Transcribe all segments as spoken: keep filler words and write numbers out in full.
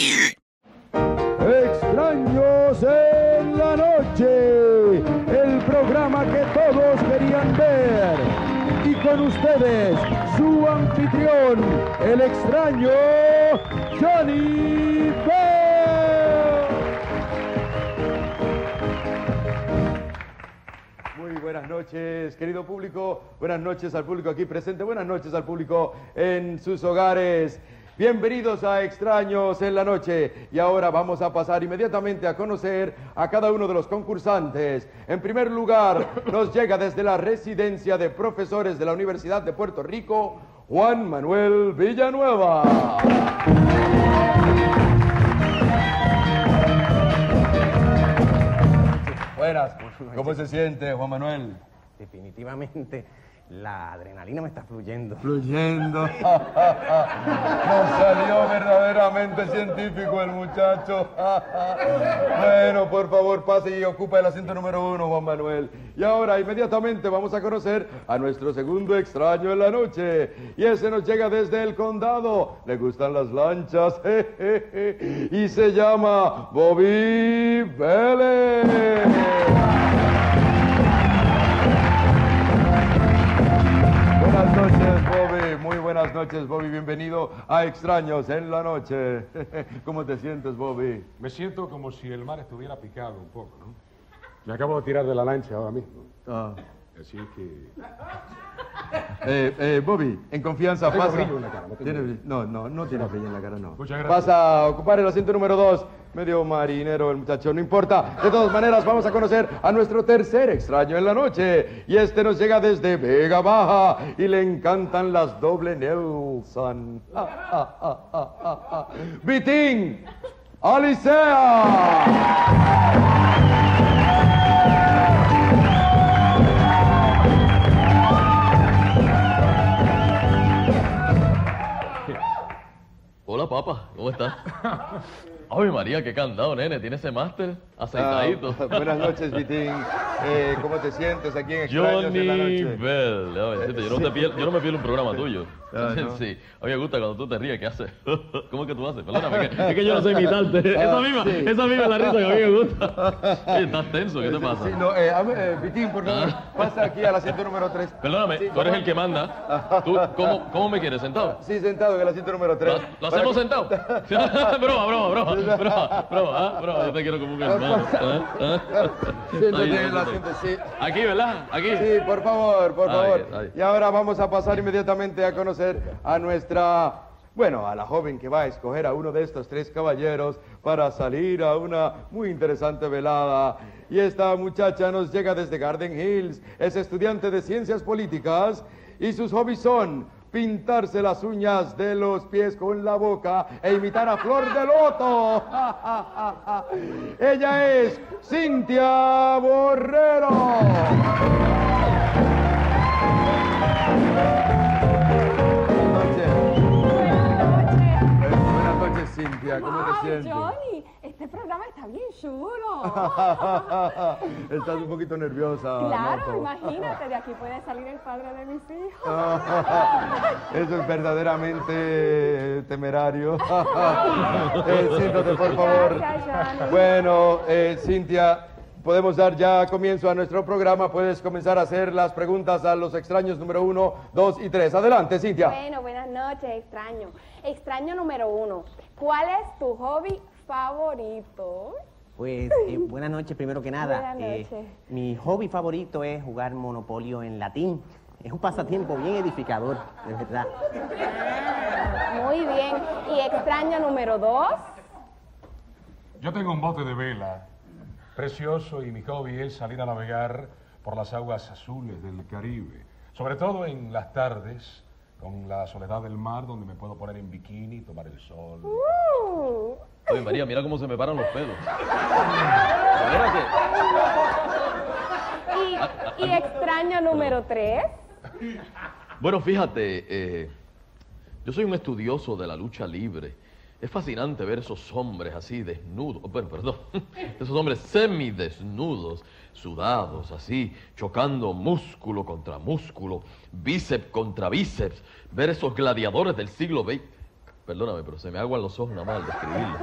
Extraños en la noche, el programa que todos querían ver. Y con ustedes, su anfitrión, el extraño Johnny Bell. Muy buenas noches, querido público. Buenas noches al público aquí presente. Buenas noches al público en sus hogares. Bienvenidos a Extraños en la Noche. Y ahora vamos a pasar inmediatamente a conocer a cada uno de los concursantes. En primer lugar, nos llega desde la residencia de profesores de la Universidad de Puerto Rico, Juan Manuel Villanueva. Buenas. ¿Cómo se siente, Juan Manuel? Definitivamente, la adrenalina me está fluyendo. Fluyendo. Nos salió verdaderamente científico el muchacho. Bueno, por favor, pase y ocupa el asiento número uno, Juan Manuel. Y ahora, inmediatamente, vamos a conocer a nuestro segundo extraño en la noche. Y ese nos llega desde el condado. Le gustan las lanchas. Y se llama Bobby Vélez. Buenas noches, Bobby. Muy buenas noches, Bobby. Bienvenido a Extraños en la Noche. ¿Cómo te sientes, Bobby? Me siento como si el mar estuviera picado un poco, ¿no? Me acabo de tirar de la lancha ahora mismo. Ah. Así que... Eh, eh, Bobby, en confianza, Tengo pasa... brillo en la cara, no tengo ¿Tiene brillo. brillo? No, no, no tiene brillo en la cara, no. Muchas gracias. Pasa a ocupar el asiento número dos. Medio marinero el muchacho, no importa. De todas maneras, vamos a conocer a nuestro tercer extraño en la noche. Y este nos llega desde Vega Baja y le encantan las doble Nelson. Ah, ah, ah, ah, ah, ah. Vitín Alicea. Hola, papá, ¿cómo estás? Ay, María, qué candado, nene. ¿Tiene ese máster aceitadito? Ah, buenas noches, Vitín. Eh, ¿Cómo te sientes aquí en Extraños Johnny en la Noche? Bell. Ya, Vicente, yo, no te pier- yo no me pierdo un programa tuyo. Ah, ¿no? Sí. A mí me gusta cuando tú te ríes. ¿Qué haces? ¿Cómo es que tú haces? Perdóname, que, es que yo no sé imitarte. Esa misma, sí. esa misma es la risa que a mí me gusta. Oye, estás tenso, ¿qué te pasa? Sí, no, eh, a ver, eh, Vitín, por favor, pasa aquí al asiento número tres. Perdóname, Sí, tú eres vamos. el que manda. ¿Tú, cómo, ¿Cómo me quieres? ¿Sentado? Sí, sentado en el asiento número tres. ¿Lo, lo hacemos sentado? broma, broma, broma, broma, broma, ¿ah? broma. Yo te quiero como un hermano. ¿Ah? ¿Ah? Siéntate Ahí, en el siéntate. asiento, sí. Aquí, ¿verdad? Aquí. Sí, por favor, por Ahí, favor. ahí. Y ahora vamos a pasar inmediatamente a conocer a nuestra, bueno, a la joven que va a escoger a uno de estos tres caballeros para salir a una muy interesante velada. Y esta muchacha nos llega desde Garden Hills, es estudiante de Ciencias Políticas y sus hobbies son pintarse las uñas de los pies con la boca e imitar a Flor de Loto. Ella es Cintia Borrero. Buenas noches, Cintia. ¿Cómo te Ay, sientes? Johnny, este programa está bien chulo. Estás un poquito nerviosa. Claro, noto. imagínate, de aquí puede salir el padre de mis hijos. Eso es verdaderamente temerario. Eh, siéntate, por favor. Gracias, Johnny. Bueno, eh, Cintia, podemos dar ya comienzo a nuestro programa. Puedes comenzar a hacer las preguntas a los extraños número uno, dos y tres. Adelante, Cintia. Bueno, buenas noches, extraño. Extraño número uno. ¿Cuál es tu hobby favorito? Pues, eh, buenas noches, primero que nada. Buenas Eh, noches. mi hobby favorito es jugar Monopolio en latín. Es un pasatiempo bien edificador, de verdad. Ah, muy bien. ¿Y extraño número dos? Yo tengo un bote de vela precioso y mi hobby es salir a navegar por las aguas azules del Caribe. Sobre todo en las tardes, con la soledad del mar, donde me puedo poner en bikini y tomar el sol. Uh, Oye, María, mira cómo se me paran los pelos. Espérate. ¿Y, y extraño número tres? Bueno, fíjate, eh, yo soy un estudioso de la lucha libre. Es fascinante ver esos hombres así desnudos, bueno, perdón, esos hombres semidesnudos, sudados así, chocando músculo contra músculo, bíceps contra bíceps, ver esos gladiadores del siglo veinte. Perdóname, pero se me aguan los ojos nada más al describirlo.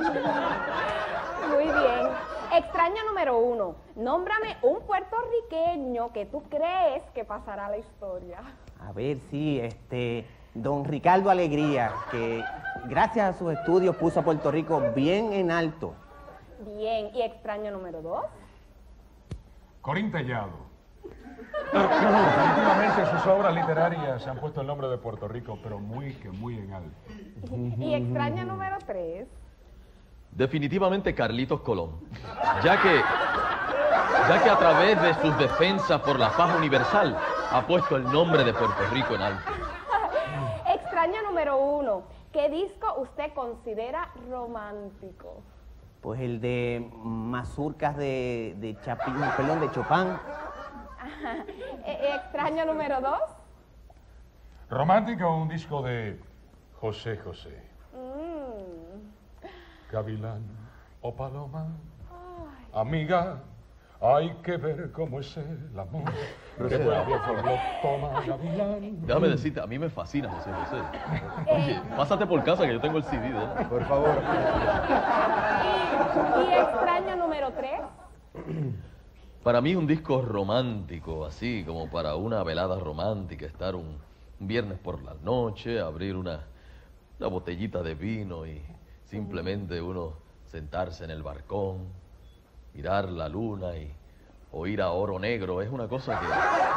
Muy bien. Extraño número uno. Nómbrame un puertorriqueño que tú crees que pasará a la historia. A ver, sí, este, don Ricardo Alegría, que gracias a sus estudios puso a Puerto Rico bien en alto. Bien. ¿Y extraño número dos? Corín Tellado. Definitivamente sus obras literarias han puesto el nombre de Puerto Rico, pero muy que muy en alto. ¿Y extraño número tres? Definitivamente Carlitos Colón, ya que, ya que a través de sus defensas por la paz universal ha puesto el nombre de Puerto Rico en alto. Extraño número uno. ¿Qué disco usted considera romántico? Pues el de Mazurcas de, de Chapín, perdón, de Chopin. Ajá. E- extraño número dos. Romántico, un disco de José José. Mm. Gavilán o paloma, amiga, hay que ver cómo es el amor. Que buen viejo lo toma Gavilán. Déjame decirte, a mí me fascina José José. Oye, pásate por casa que yo tengo el C D de él. Por favor. ¿Y, y extraño número tres? Para mí un disco romántico, así como para una velada romántica, estar un, un viernes por la noche, abrir una, una botellita de vino y simplemente uno sentarse en el balcón, mirar la luna y oír a Oro Negro, es una cosa que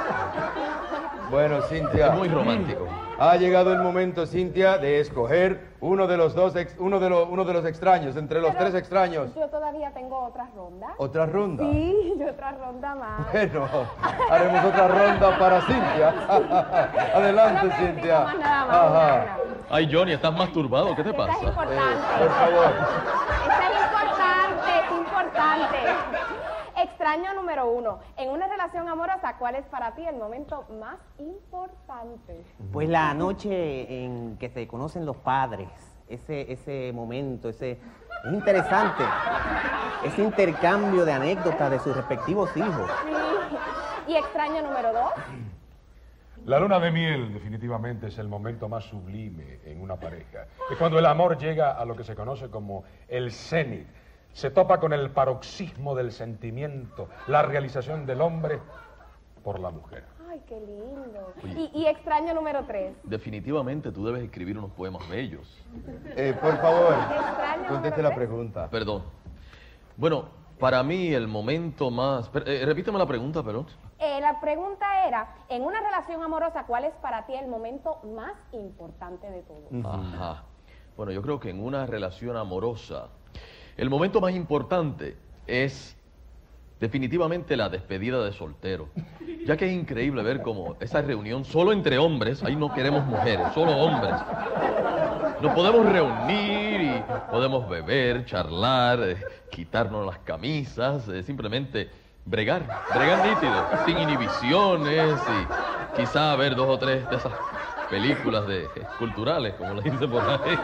Bueno, Cintia. es muy romántico. Ha llegado el momento, Cintia, de escoger uno de los dos, ex- uno de los, uno de los extraños, entre los Pero tres extraños. Yo todavía tengo otra ronda. ¿Otra ronda? Sí, y otra ronda más. Bueno, haremos otra ronda para Cintia. Adelante, Solo que Cintia. más nada más, Ajá. una, una. Ay, Johnny, estás masturbado, ¿qué te Esta es pasa? importante. Eh, por favor. Esta es importante, es importante. Extraño número uno. En una relación amorosa, ¿cuál es para ti el momento más importante? Pues la noche en que se conocen los padres, ese, ese momento, ese, es interesante, ese intercambio de anécdotas de sus respectivos hijos. Sí. ¿Y extraño número dos? La luna de miel definitivamente es el momento más sublime en una pareja. Es cuando el amor llega a lo que se conoce como el cenit. Se topa con el paroxismo del sentimiento, la realización del hombre por la mujer. Ay, qué lindo. Oye. ¿Y, y extraño número tres? Definitivamente tú debes escribir unos poemas bellos. Eh, por favor, Extraño conteste número la tres. pregunta. Perdón. Bueno, para mí el momento más... per- eh, repíteme la pregunta, perdón. Eh, la pregunta era, en una relación amorosa, ¿cuál es para ti el momento más importante de todo? Ajá. Bueno, yo creo que en una relación amorosa, el momento más importante es definitivamente la despedida de soltero. Ya que es increíble ver cómo esa reunión solo entre hombres, ahí no queremos mujeres, solo hombres. Nos podemos reunir y podemos beber, charlar, eh, quitarnos las camisas, eh, simplemente bregar, bregar nítido, sin inhibiciones y quizá ver dos o tres de esas películas de, eh, culturales, como le dice por ahí.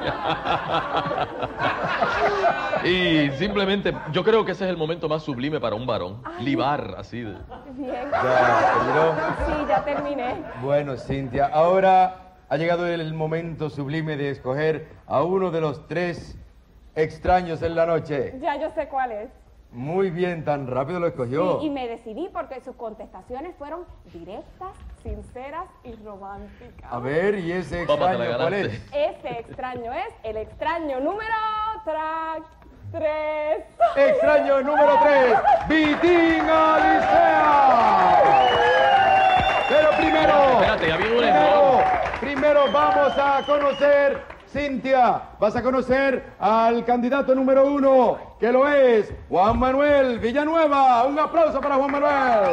Y simplemente, yo creo que ese es el momento más sublime para un varón, libar así de... Bien. Ya, terminó. Sí, ya terminé. Bueno, Cintia, ahora ha llegado el momento sublime de escoger a uno de los tres extraños en la noche. Ya yo sé cuál es. Muy bien, tan rápido lo escogió. Sí, y me decidí porque sus contestaciones fueron directas, sinceras y románticas. A ver, ¿y ese Papá, te la extraño cuál ganaste. es? Ese extraño es el extraño número tra- tres. Extraño número tres, Vitín Alicea. Pero primero, Espérate, ya viene un primero, error. primero vamos a conocer, Cintia, vas a conocer al candidato número uno, que lo es Juan Manuel Villanueva. Un aplauso para Juan Manuel.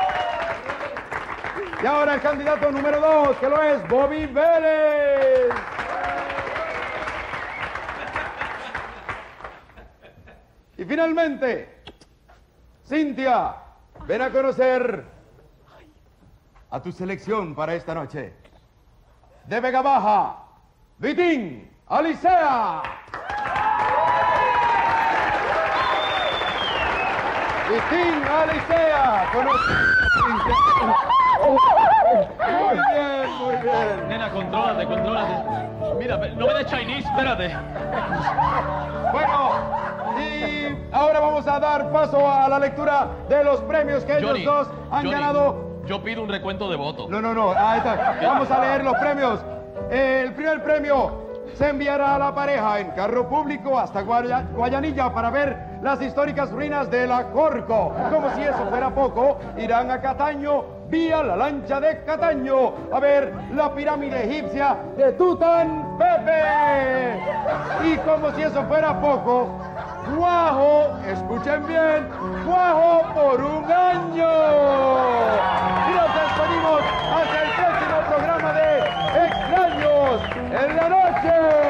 Y ahora el candidato número dos, que lo es Bobby Vélez. Y finalmente, Cintia, ven a conocer a tu selección para esta noche. De Vega Baja, Vitín Alicea. Vitín Alicea. Conoce... Muy bien, muy bien. Nena, contrólate, contrólate. Mira, no me des Chinese, espérate. Bueno, y ahora vamos a dar paso a la lectura de los premios que Johnny, ellos dos han Johnny, ganado. Yo pido un recuento de votos. No, no, no, ahí está. Vamos a leer los premios. El primer premio se enviará a la pareja en carro público hasta Guaya- Guayanilla para ver las históricas ruinas de la Corco. Como si eso fuera poco, irán a Cataño vía la lancha de Cataño a ver la pirámide egipcia de Tután Pepe. Y como si eso fuera poco, Guajo, escuchen bien, Guajo por un año. Y nos despedimos hasta el próximo programa de Extraños en la Noche.